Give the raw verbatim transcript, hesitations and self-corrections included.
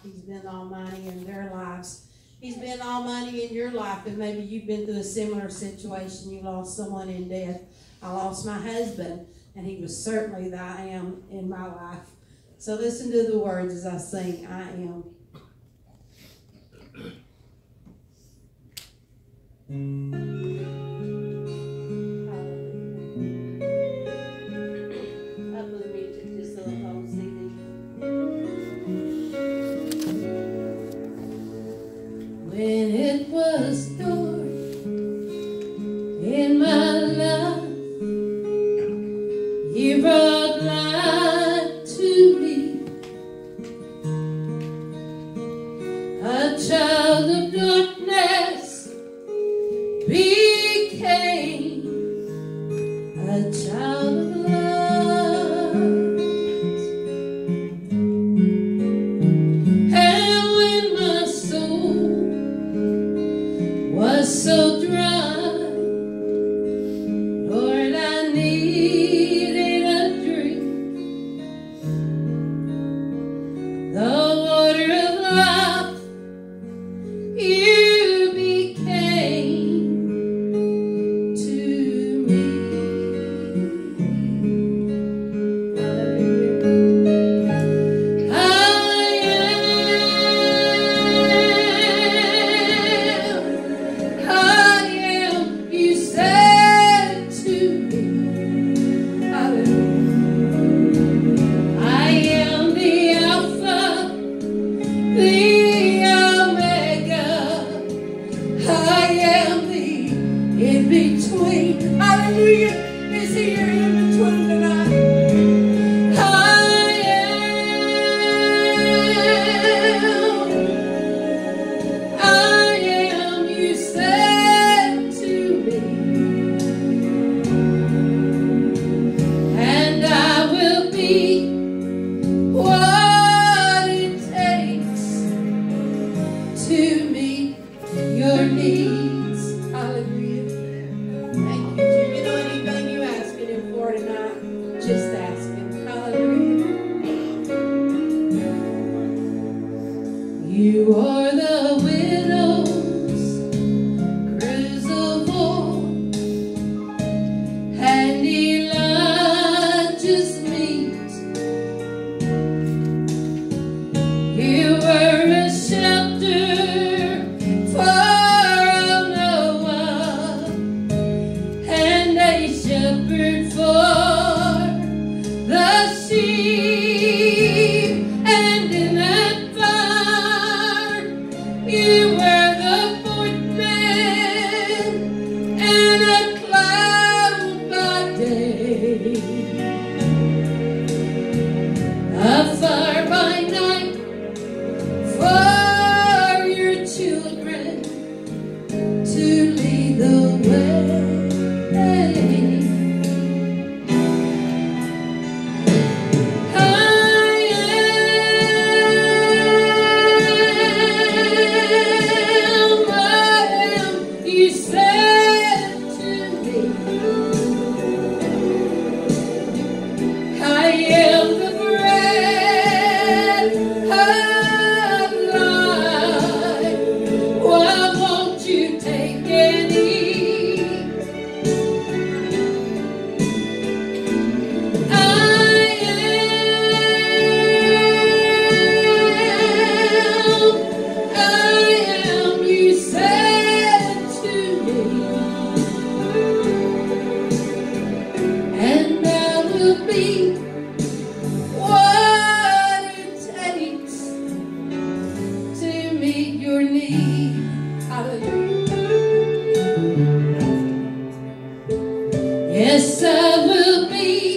He's been almighty in their lives. He's been almighty in your life, and maybe you've been through a similar situation. You lost someone in death. I lost my husband, and he was certainly the I am in my life. So listen to the words as I sing, I am. When it was dark in my life, you brought light to me. A child of darkness became a child of light. And when my soul was so dry, Lord, I needed a drink. The water of life you became to me. Hallelujah. I am, I am, you said to me. Hallelujah. I am the Alpha, the Omega. I am the in-between. Hallelujah. Is here in between tonight. I am, I am, you said to me. And I will be what it takes to meet your needs. Hallelujah. Thank you. You know anything you asking him for tonight? Just ask him. Hallelujah. You are the widow's crucible and Elijah's meat. You were a shelter for Noah and a shepherd for the sheep. And in that fire you were the fourth man and a cloud by day, a fire by night for your children to lead the way. I am, I am, you said to me. I am the bread of life. Why won't you take and eat? I am, I am, you said to me. And I will be what it takes to meet your need. Hallelujah. Yes, I will be